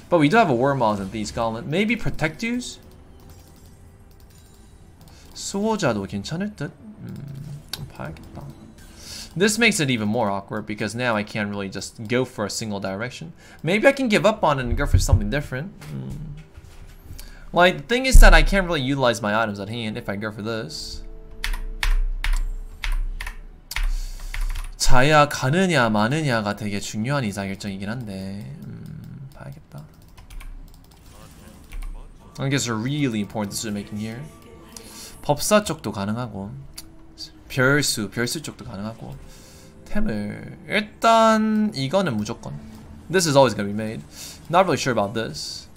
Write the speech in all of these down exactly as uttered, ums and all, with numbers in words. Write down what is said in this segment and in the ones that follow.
But we do have a Wormhouse and Thieves Gauntlet. Maybe Protectus? 수호자도 괜찮을 듯? 음, 봐야겠다. This makes it even more awkward because now I can't really just go for a single direction. Maybe I can give up on it and go for something different. Mm. Like, the thing is that I can't really utilize my items at hand if I go for this. 자야 가느냐 마느냐가 되게 중요한 의사결정이긴 한데 음, 봐야겠다. I guess a really important decision making here. 법사 쪽도 가능하고 별수, 별수 쪽도 가능하고 템을 일단 이거는 무조건 This is always gonna be made. Not really sure about this.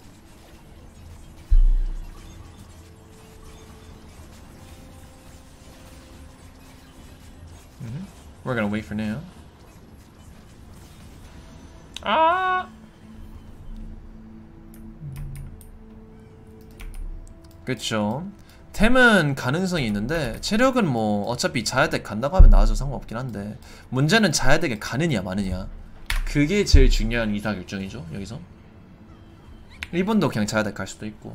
Mm-hmm. We're gonna wait for now. 아 그쵸. 템은 가능성이 있는데 체력은 뭐 어차피 자야덱 간다고 하면 나와서 상관없긴 한데 문제는 자야덱에 가느냐 마느냐 그게 제일 중요한 의사결정이죠 여기서. 일본도 그냥 자야덱 갈 수도 있고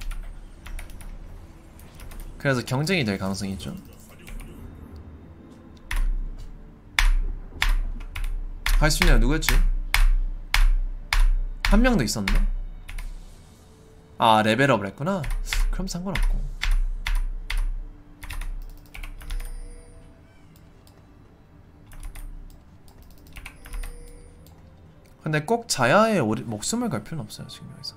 그래서 경쟁이 될 가능성이 있죠. 갈 수 있는 애가 누구였지? 한 명 더 있었는데? 아 레벨업을 했구나? 그럼 상관없고. 근데 꼭 자야의 오리, 목숨을 걸 필요는 없어요 지금 여기서.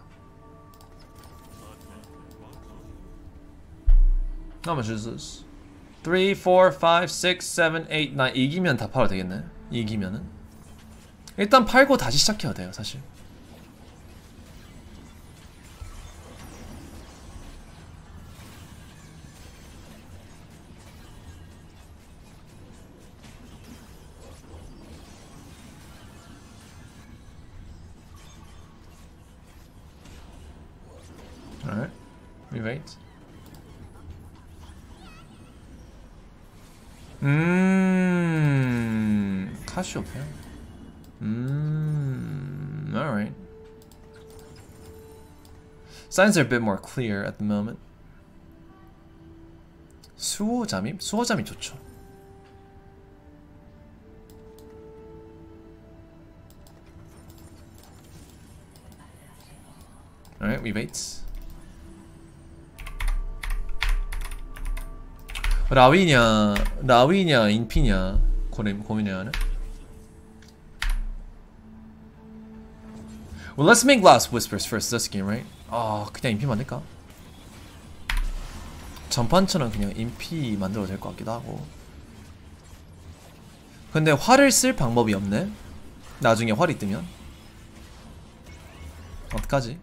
How much is this? three, four, five, six, seven, eight, nine 이기면 다 팔아도 되겠네. 이기면은 일단 팔고 다시 시작해야 돼요 사실. Alright, we wait. 음, 카시오페아. 음, alright. Signs are a bit more clear at the moment. 수호 잠입? 수호 잠입 좋죠. Alright, we wait. 라위냐, 라위냐, 인피냐 고민, 고민해야 하네. Well, let's make Last Whispers first this game, right? 아, 그냥 인피 만들까? 전판처럼 그냥 인피 만들어도 될 것 같기도 하고. 근데 활을 쓸 방법이 없네? 나중에 활이 뜨면? 어떡하지?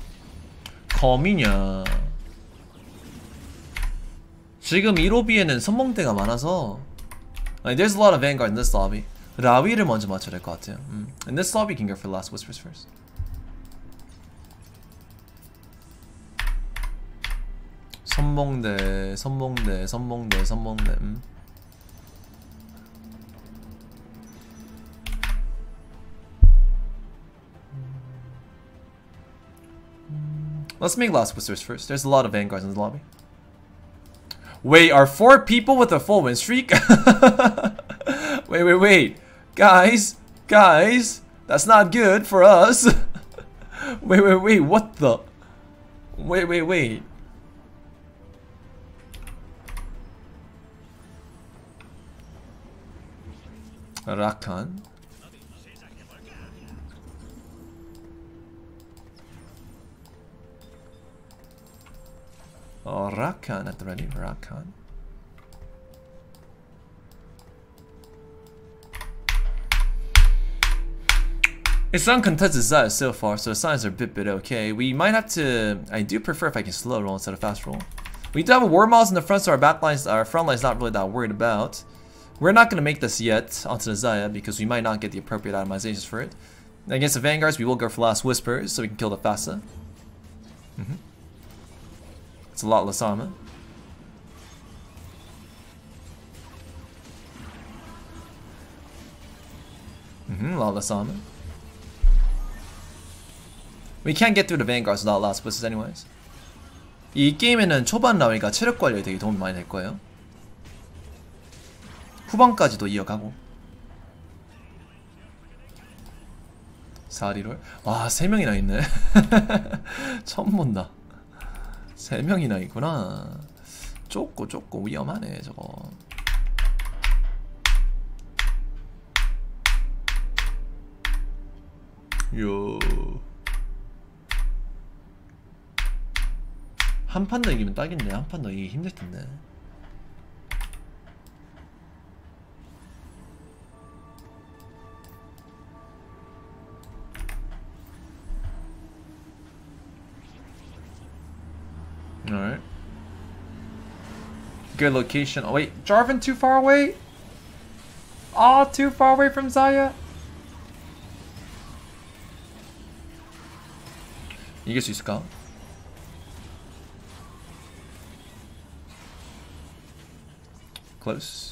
거미냐. 지금 이 로비에는 선봉대가 많아서 like, there's a lot of Vanguard in this lobby. 라위를 먼저 맞춰야 될 것 같아요. 음. In this lobby, you can go for Last Whispers first. 선봉대, 선봉대, 선봉대, 선봉대. 음. Let's make Last Whispers first. There's a lot of Vanguards in the lobby. Wait, are four people with a full win streak? Wait, wait, wait. Guys, guys, that's not good for us. Wait, wait, wait, what the? Wait, wait, wait. Rakan. Oh, Rakan at the ready. Rakan. It's uncontested Zaya so far, so the signs are a bit bit okay. We might have to. I do prefer if I can slow roll instead of fast roll. We do have a Wormhouse in the front, so our backlines, our front line's not really that worried about. We're not gonna make this yet onto the Zaya because we might not get the appropriate itemizations for it. Against the Vanguards, we will go for Last Whispers so we can kill the Fasa. Mm-hmm. It's a lot less armor. Mm-hmm, a lot less armor. We can't get through the vanguards without last blitzes anyways. 이 게임에는 초반 라위가 체력 관리에 되게 도움이 많이 될 거예요. 후반까지도 이어가고. 사리롤. 와, 세 명이나 있네. 처음 본다. 세 명이나 있구나. 좁고 좁고 위험하네 저거. 요. 한 판 더 이기면 딱인데 한 판 더 이기기 힘들 텐데. Alright. Good location. Oh wait, Jarvan too far away? Oh, too far away from Xayah? 이길 수 있을까? Close.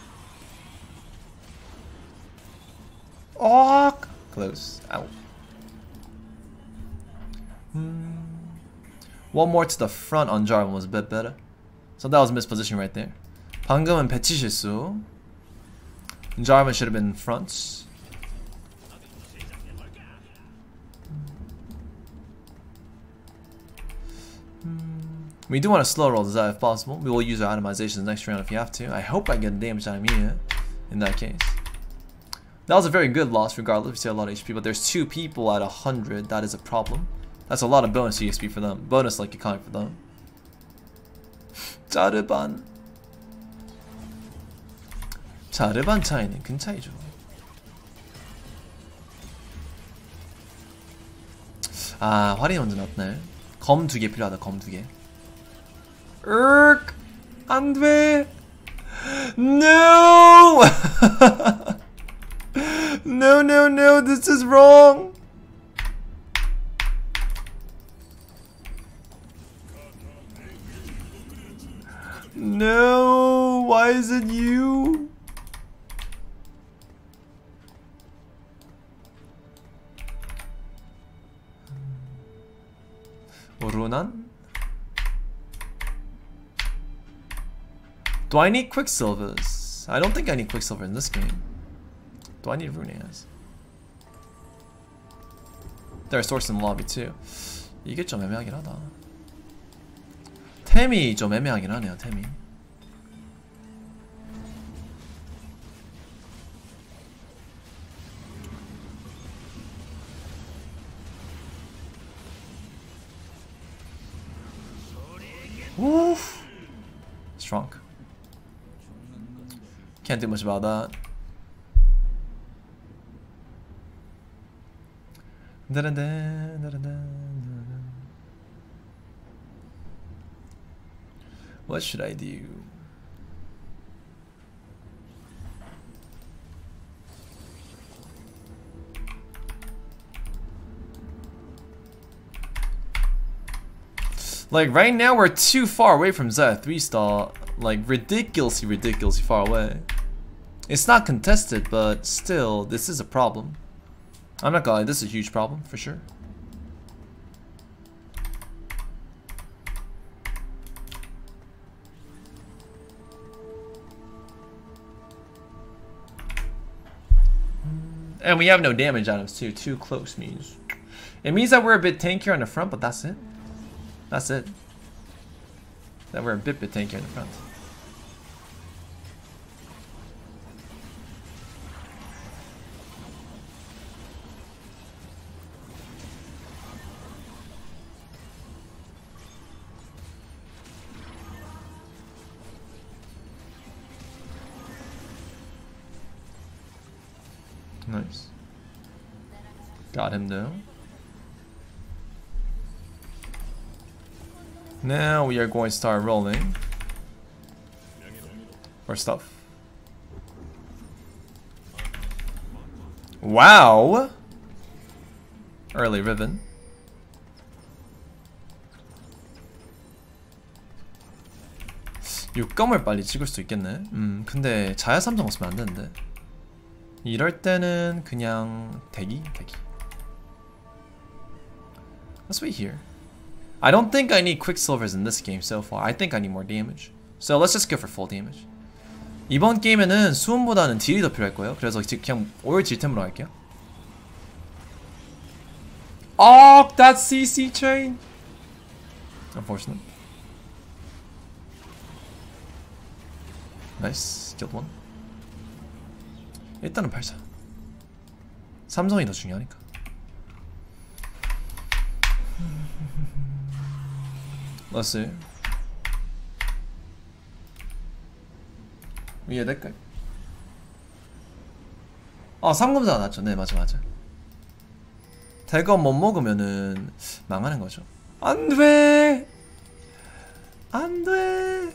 Oh, close. Ow. Hmm. One more to the front on Jarvan was a bit better. So that was misposition right there. 방금은 배치 실수. Jarvan should have been in front. We do want to slow roll Xayah if possible. We will use our itemizations next round if you have to. I hope I get damage out of me in that case. That was a very good loss regardless. We see a lot of H P, but there's two people at one hundred. That is a problem. That's a lot of bonus E X P for them. Bonus like economy for them. 자르반. 자르반 차이는 큰 차이죠. 아, 활이 먼저 났네. 검 두 개 필요하다. 검 두 개. 으악! 안 돼! No! No, no, no, this is wrong! No, why is it you? Ronan? Do I need Quicksilvers? I don't think I need Quicksilver in this game. Do I need Runeas? There are sources in the lobby too. 이게 좀 애매하긴 하다. 템이 좀 애매하긴 하네요, 템이. Oof. Strong. Can't do much about that. What should I do? Like right now we're too far away from Xayah three star. Like ridiculously ridiculously far away. It's not contested, but still this is a problem. I'm not gonna lie, this is a huge problem for sure. And we have no damage items too. Too close means. It means that we're a bit tankier on the front, but that's it. That's it. That we're a bit bit tankier in the front. Nice. Got him though. Now we are going to start rolling our stuff. Wow! Early Riven. 육검을 빨리 찍을 수 있겠네. 음, 근데 자야 삼성 없으면 안 되는데. 이럴 때는 그냥 대기? 대기. Let's wait here. I don't think I need Quicksilvers in this game so far. I think I need more damage. So let's just go for full damage. 이번 게임에는 수음보다는 딜이 더 필요할 거예요. 그래서 그냥 오일 질템으로 할게요. Oh, that C C chain. Unfortunate. Nice. Killed one. 일단은 팔자. 삼성이 더 중요하니까. Let's see. 위에 될까요? 아, 삼검사 나왔죠. 네, 맞아, 맞아. 대검 못 먹으면은 망하는 거죠. 안 돼! 안 돼!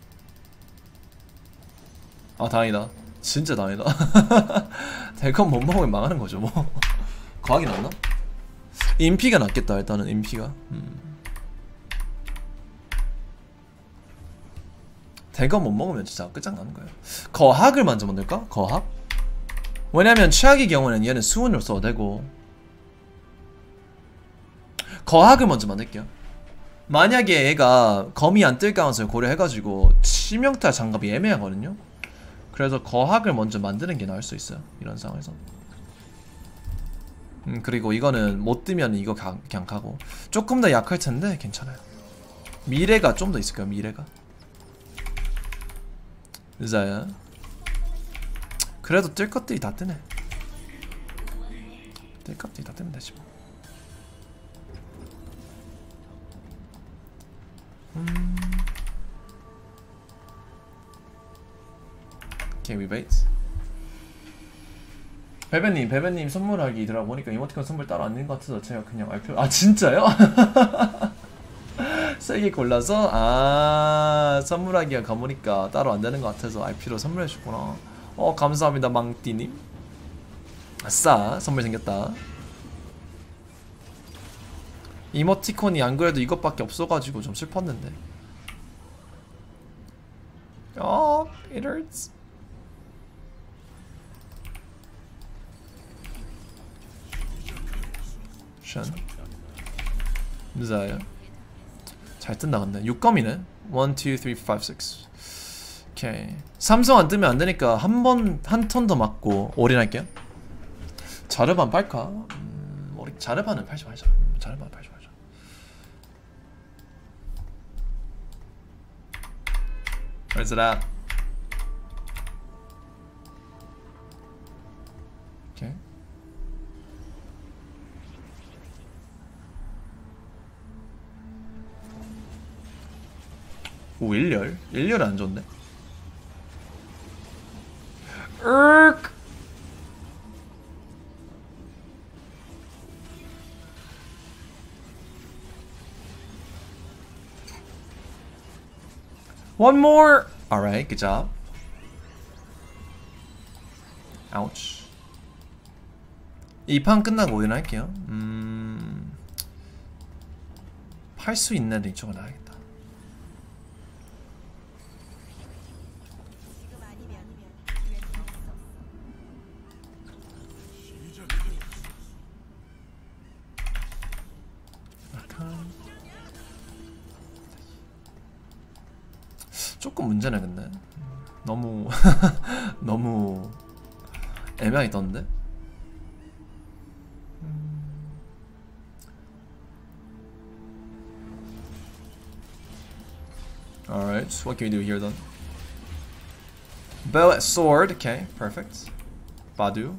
아, 다행이다. 진짜 다행이다. 대검 못 먹으면 망하는 거죠, 뭐. 과학이 낫나? 인피가 낫겠다, 일단은, 인피가. 음. 대검 못 먹으면 진짜 끝장나는 거예요. 거학을 먼저 만들까? 거학? 왜냐면 최악의 경우는 얘는 수은으로 써도 되고. 거학을 먼저 만들게요. 만약에 얘가 검이 안 뜰 가능성을 고려해가지고 치명타 장갑이 애매하거든요. 그래서 거학을 먼저 만드는 게 나을 수 있어요. 이런 상황에서. 음, 그리고 이거는 못 뜨면 이거 가, 그냥 가고. 조금 더 약할 텐데 괜찮아요. 미래가 좀 더 있을 거예요. 미래가. 의자야. 그래도 뜰 것들이 다 뜨네. 뜰 것들이 다 뜨면 되지 뭐. 음. 오케이, we wait. 베베님, 베베님 선물하기 들어보니까 이모티콘 선물 따로 안 있는 것 같아서 제가 그냥 알표. 아, 진짜요? 세게 골라서? 아, 선물하기가 가보니까 따로 안 되는 것 같아서 알피로 선물해주구나. 어, 감사합니다, 망띠님. 아싸, 선물 생겼다. 이모티콘이 안 그래도 이것밖에 없어가지고 좀 슬펐는데. 어, it hurts. 션. 늦어요. 잘 뜬다 근데. 육 검이네. 일, 이, 삼, 오, 육. 오케이. 삼성 안 뜨면 안 되니까 한 번, 한 턴 더 맞고 올인할게요. 자르반 팔까? 음, 우리 자르반은 팔지 말자. 자르반 팔지 말자. Where's it at? 오케이. 오, 일렬? 일렬은 안 좋네. 으악! One more! Alright, good job. Ouch. 이 판 끝나고 올인할게요. 음... 팔 수 있는 애들 이쪽으로 나야겠다. 조금 문제네 근데. 너무 너무 애매하게 떴는데. Alright, so what can we do here then? Bow at sword, okay, perfect. 바두.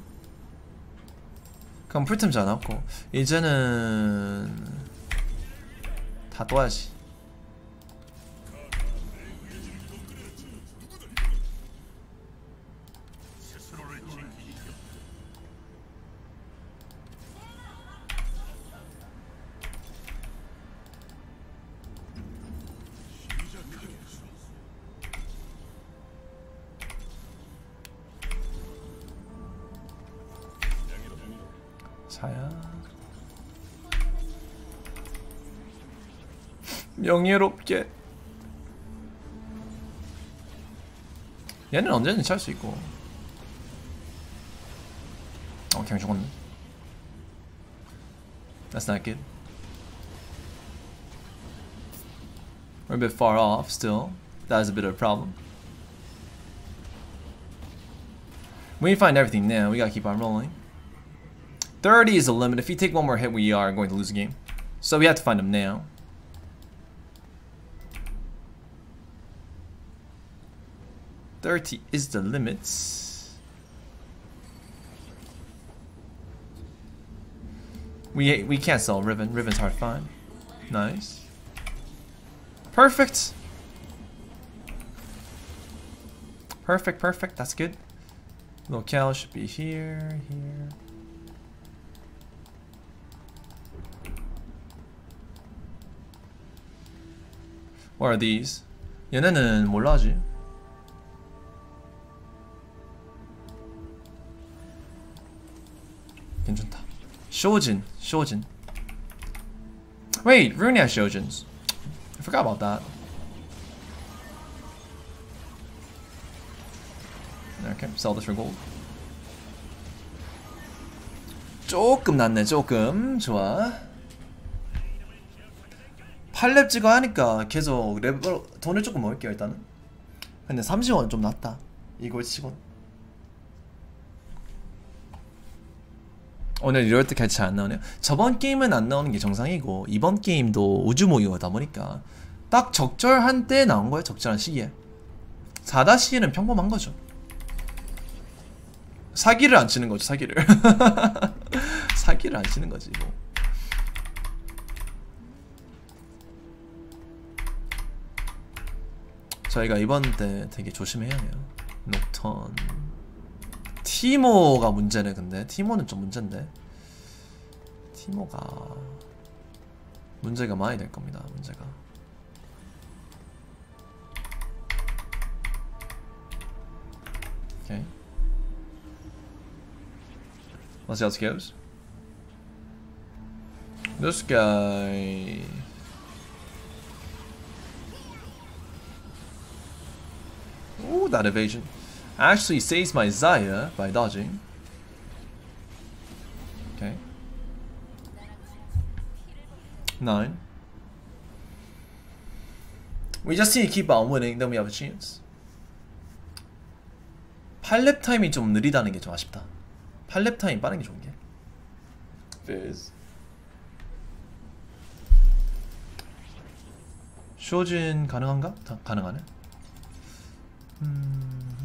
그럼 풀템 잘 나왔고 이제는 다 떠야지. 자야. 명예롭게. 얘는 언제든지 찰 수 있고. 어, 그냥 죽었네. That's not good. We're a bit far off still. That is a bit of a problem. We need to find everything now. We gotta keep on rolling. thirty is the limit. If you take one more hit, we are going to lose the game. So we have to find them now. thirty is the limit. We we can't sell Riven. Riven's hard to find. Nice. Perfect. Perfect, perfect. That's good. Locale should be here, here. What are these? 얘네는 몰라지. 괜찮다. Shojin, Shojin. Wait, Rune has Shojins. I forgot about that. Okay, sell this for gold. 조금 낫네, 조금. 좋아. 팔 렙 찍어 하니까 계속 레벨 돈을 조금 먹을게요 일단은. 근데 삼십 원 좀 낫다 이걸 치곤. 오늘 이럴 때 같이 안 나오네요. 저번 게임은 안 나오는 게 정상이고 이번 게임도 우주 모의고다 보니까 딱 적절한 때에 나온 거예요. 적절한 시기에. 사 시에는 평범한 거죠. 사기를 안 치는 거죠. 사기를. 사기를 안 치는 거지 뭐. 저희가 이번 때 되게 조심해야 해요. 녹턴. 티모가 문제네. 근데 티모는 좀 문제인데. 티모가 문제가 많이 될 겁니다. 문제가. 오케이. Let's see how this goes. This guy. Ooh, that evasion. Actually saves my Xayah by dodging. Okay. Nine. We just need to keep on winning, then we have a chance. 팔 렙 타임이 좀 느리다는 게 좀 아쉽다. 팔 렙 타임 빠른 게 좋은 게. Fizz. 쇼진 가능한가? 다 가능하네. 음...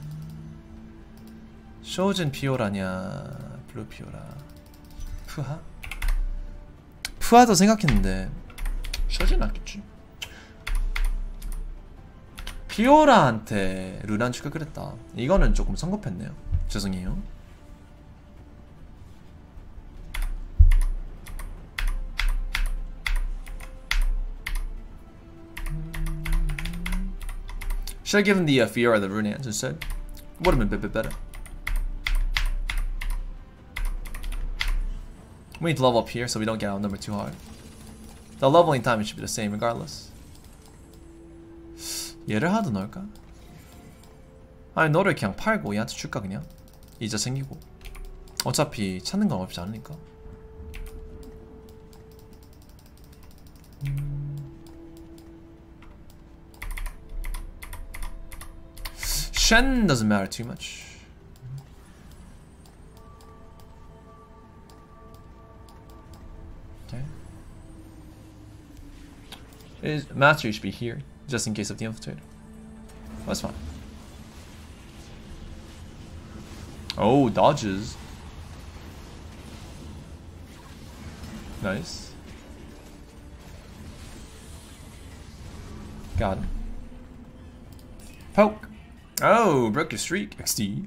쇼진 피오라냐 블루 피오라 푸하? 푸하도 생각했는데 쇼진 낫겠지. 피오라한테 루난 추가 그랬다. 이거는 조금 성급했네요. 죄송해요. Should I give him the uh, Fiora the Runeans instead? Would have been a bit, bit better. We need to level up here so we don't get outnumbered too hard. The leveling time should be the same regardless. 얘를 하도 넣을까? 아니 너를 그냥 팔고 얘한테 줄까 그냥? 이자 생기고 어차피 찾는 건 어렵지 않으니까. Shen doesn't matter too much. Okay. Is Mastery should be here, just in case of the infiltrator. That's fine. Oh, dodges. Nice. Got him. Poke. Oh, broke your streak. X D.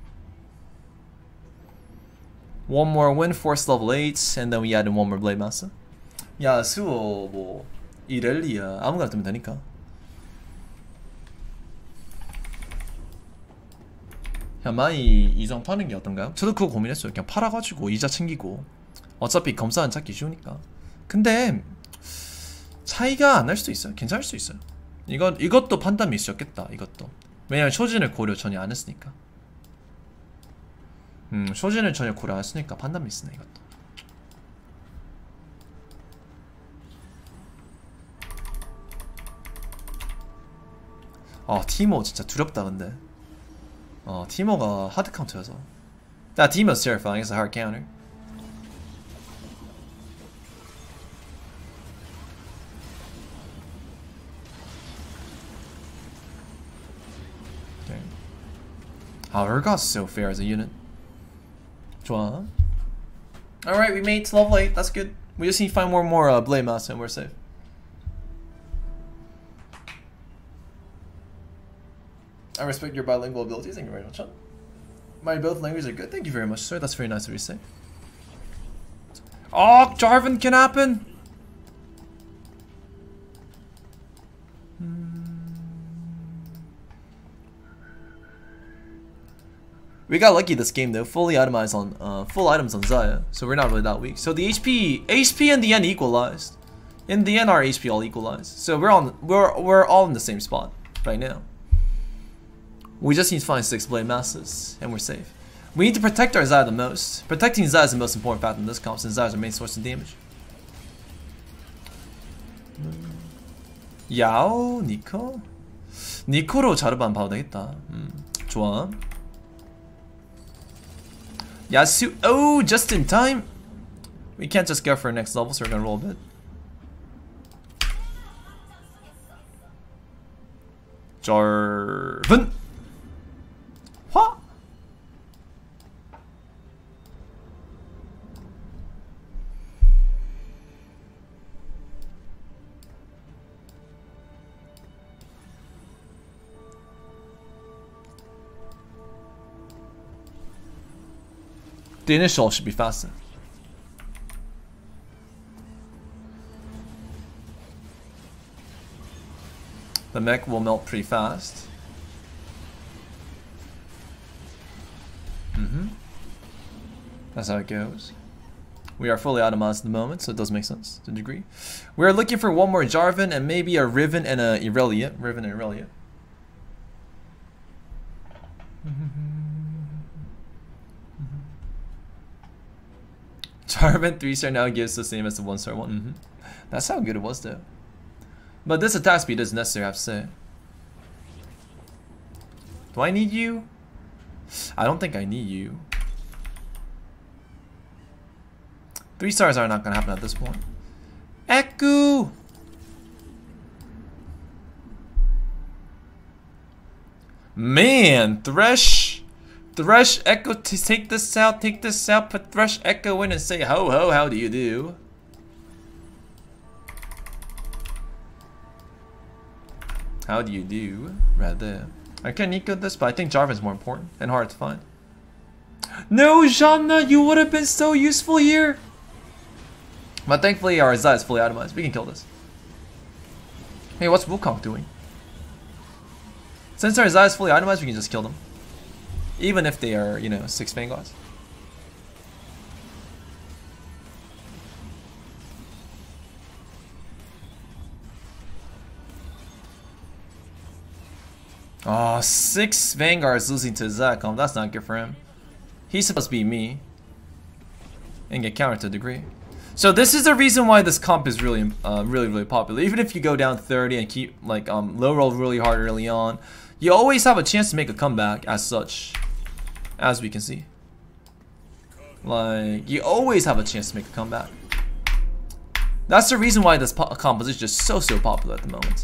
One more win, force level eight, and then we add in one more Blade Master. 야, 수호 뭐 이렐리아 아무거나 뜨면 되니까. 그냥 많이 이성 파는 게 어떤가요? 저도 그거 고민했어요. 그냥 팔아가지고 이자 챙기고 어차피 검사는 찾기 쉬우니까. 근데 차이가 안 날 수도 있어요. 괜찮을 수도 있어요. 이건 이것도 판단 미스였겠다. 이것도. 왜냐면 쇼진을 고려 전혀 안 했으니까. 음, 쇼진을 전혀 고려 안 했으니까 판단 미스네 이것도. 아 티모 진짜 두렵다 근데. 어 티모가 하드 카운터여서. That Teemo's terrifying. It's a hard counter. Okay. Oh, Urgot's so fair as a unit. 좋아. Alright, we made level eight. That's good. We just need to find more and more uh, Blade Master and we're safe. I respect your bilingual abilities. Thank you very much. My both languages are good. Thank you very much, sir. That's very nice of you to say. Oh, Jarvan can happen. We got lucky this game though. Fully itemized on uh, full items on Xayah, so we're not really that weak. So the H P, H P in the end equalized. In the end, our H P all equalized. So we're on, we're we're all in the same spot right now. We just need to find six Blade Masters, and we're safe. We need to protect our Xayah the most. Protecting Xayah is the most important factor in this comp, since Xayah is our main source of damage. Yao, Nico? 니코로 자르반 봐도 되겠다. 음, 좋아. Yasu, oh, just in time. We can't just go for our next level, so we're gonna roll a bit. Jarvan. What? The initial should be faster. The mech will melt pretty fast. Mm-hmm. That's how it goes. We are fully itemized at the moment, so it does make sense to a degree. We're looking for one more Jarvan and maybe a Riven and a Irelia. Riven and Irelia. Jarvan three star now gives the same as the one star one. Mm-hmm. That's how good it was though. But this attack speed is necessary, I have to say. Do I need you? I don't think I need you. Three stars are not gonna happen at this point. Echo! Man, Thresh! Thresh, Echo, take this out, take this out, put Thresh Echo in and say ho ho, how do you do? How do you do? Right there. I can eco this, but I think Jarvan's more important and hard to find. No, Janna, you would have been so useful here! But thankfully our Xayah is fully itemized. We can kill this. Hey, what's Wukong doing? Since our Xayah is fully itemized, we can just kill them. Even if they are, you know, six Vanguards. Oh, six Vanguards losing to Zakom. That's not good for him. He's supposed to be me. And get countered to a degree. So this is the reason why this comp is really, uh, really, really popular. Even if you go down thirty and keep, like, um, low roll really hard early on, you always have a chance to make a comeback as such. As we can see. Like, you always have a chance to make a comeback. That's the reason why this po composition is so, so popular at the moment.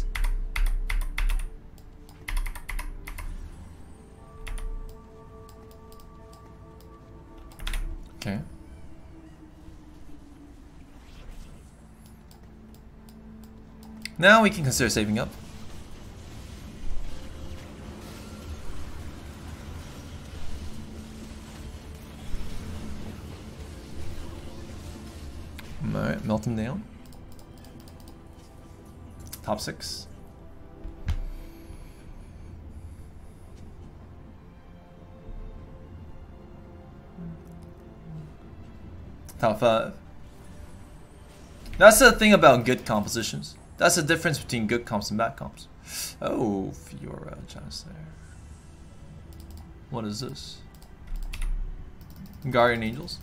Okay. Now we can consider saving up. Alright, melt him down. Top six. Top five. That's the thing about good compositions. That's the difference between good comps and bad comps. Oh, Fiora just there. What is this? Guardian Angels.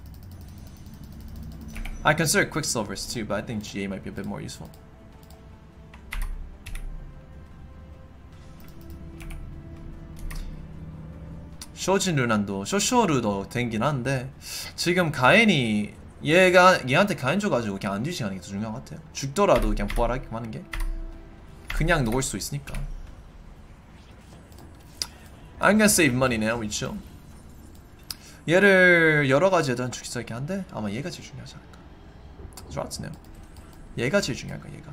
Okay. I consider Quicksilvers too, but I think G A might be a bit more useful. 쇼진 루난도 쇼쇼루도 되긴 한데 지금 가엔이 얘가 얘한테 가엔 줘가지고 그냥 안 뒤지는 게 더 중요한 것 같아요. 죽더라도 그냥 부활하게끔 하는 게 그냥 녹을 수 있으니까. I'm gonna save money now, we chill. 얘를 여러 가지 애들한 죽일 수 있긴 한데 아마 얘가 제일 중요하지 않을까. 좋았네요. 얘가 제일 중요할까 얘가.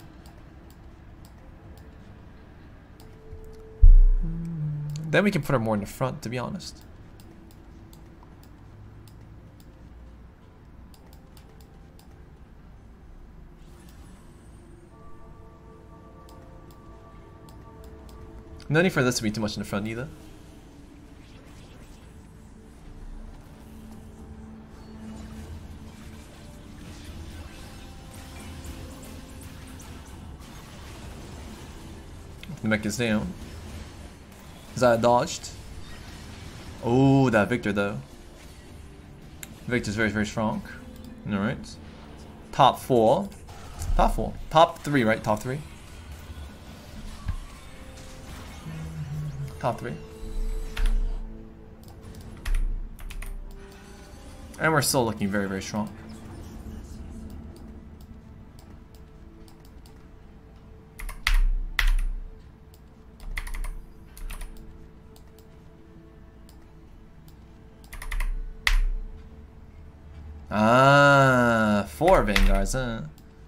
Then we can put her more in the front, to be honest. No need for this to be too much in the front either. The mech is down. Is that dodged? Oh, that Victor though. Victor's very, very strong. Alright. Top four. Top four. Top three, right? Top three. Top three. And we're still looking very, very strong. Ah, four Vanguards, huh?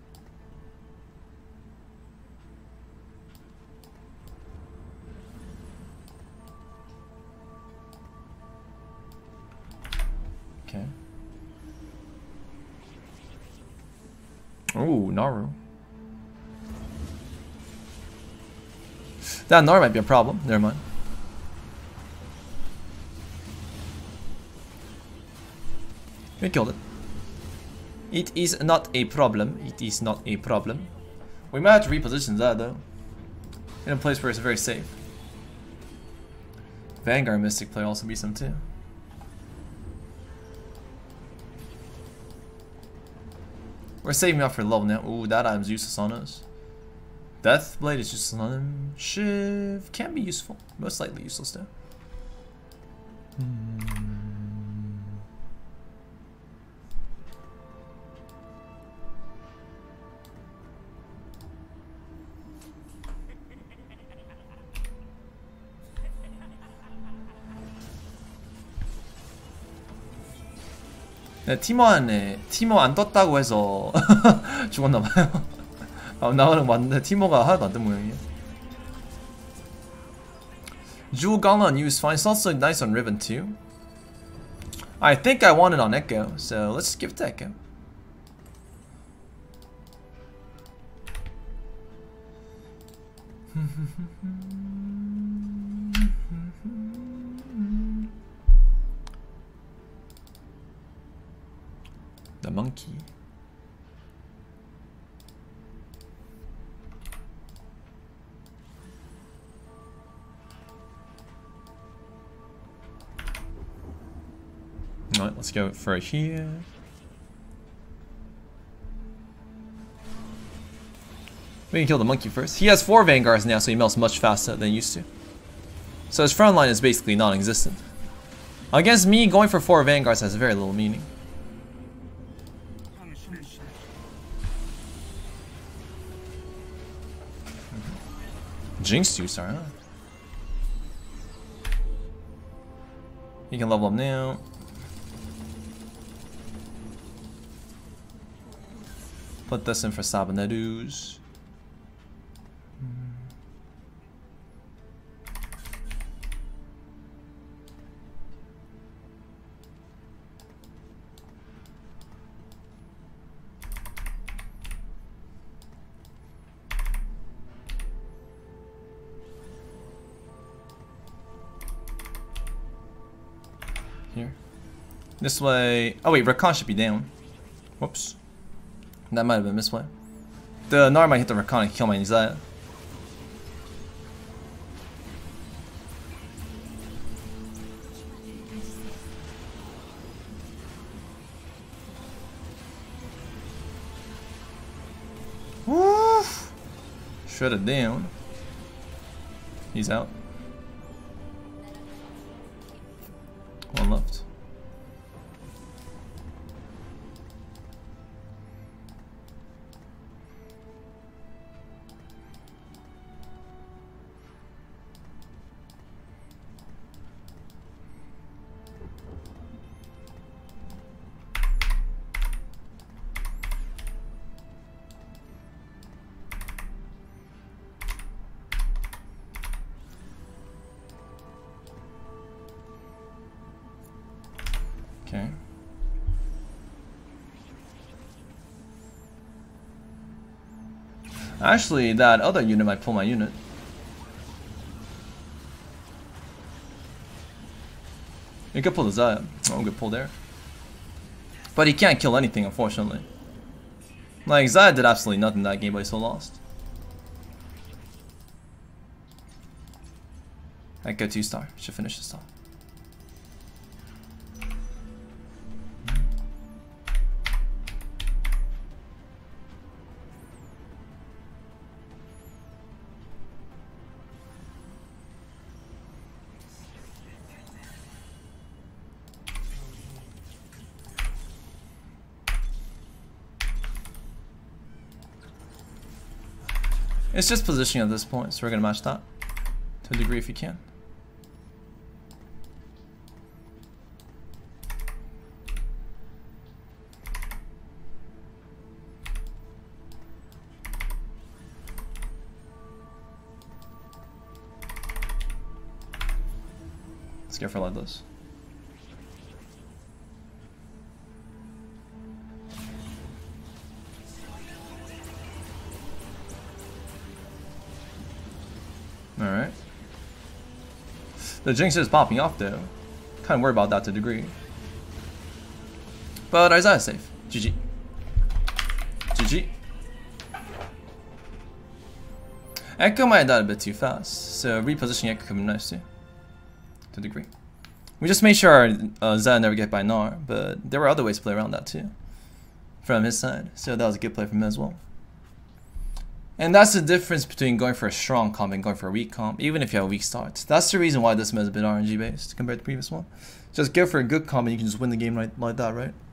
Okay. Oh, Naru. That Naru might be a problem. Never mind. We killed it. It is not a problem. It is not a problem. We might have to reposition that though. In a place where it's very safe. Vanguard Mystic play also be some too. We're saving up for level now. Ooh, that item's useless on us. Deathblade is useless on him. Shiv can be useful. Most likely useless though. Hmm. 네, 티모한테 티모 안 떴다고 해서 죽었나봐요. 아, 나가는 맞는데 티모가 하나도 안 뜬 모양이에요. Jewel Gauntlet on you is fine. It's also nice on Riven too. I think I want it on Echo, so let's give it to Echo. The monkey. Alright, let's go for here. We can kill the monkey first. He has four Vanguards now, so he melts much faster than he used to. So his front line is basically non-existent. Against me, going for four Vanguards has very little meaning. Jinx two star, huh? He can level up now. Put this in for Sabanedus. Here. This way. Oh wait, Rakan should be down. Whoops. That might have been misplay. The Gnar might hit the Rakan and kill my Izaya. Woo! Shut it down. He's out. Actually, that other unit might pull my unit. You could pull the Zaya. Oh, good pull there. But he can't kill anything, unfortunately. Like, Zaya did absolutely nothing that game, but he still lost. I go two star. Should finish this off. It's just positioning at this point, so we're gonna match that to a degree if you can. Let's go for like this. Alright. The Jinx is popping off though. Kind of worried about that to a degree. But Isaiah's safe. G G. G G. Echo might have died a bit too fast, so repositioning Echo could be nice too. To a degree. We just made sure our uh, Zaya never get by Gnar, but there were other ways to play around that too. From his side, so that was a good play from him as well. And that's the difference between going for a strong comp and going for a weak comp, even if you have a weak start. That's the reason why this meta is a bit R N G based compared to the previous one. Just go for a good comp and you can just win the game right like that, right?